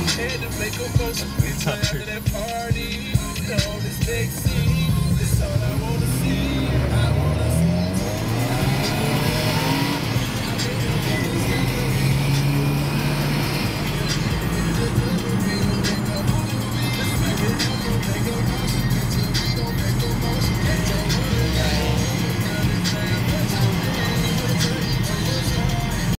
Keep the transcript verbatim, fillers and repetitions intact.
Had to make a motion. It's not true. That party. On this next scene.